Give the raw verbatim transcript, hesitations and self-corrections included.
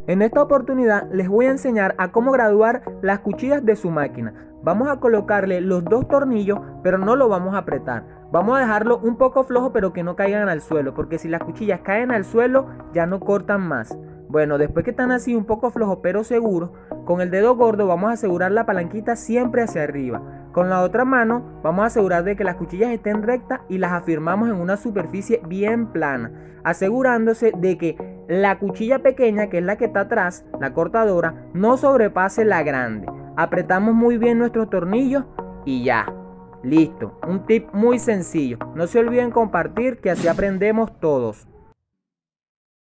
En esta oportunidad les voy a enseñar a cómo graduar las cuchillas de su máquina. Vamos a colocarle los dos tornillos, pero no lo vamos a apretar. Vamos a dejarlo un poco flojo, pero que no caigan al suelo, porque si las cuchillas caen al suelo ya no cortan más. Bueno, después que están así un poco flojos pero seguros, con el dedo gordo vamos a asegurar la palanquita siempre hacia arriba. Con la otra mano vamos a asegurar de que las cuchillas estén rectas y las afirmamos en una superficie bien plana, asegurándose de que la cuchilla pequeña, que es la que está atrás, la cortadora, no sobrepase la grande. Apretamos muy bien nuestros tornillos y ya, listo. Un tip muy sencillo. No se olviden compartir, que así aprendemos todos.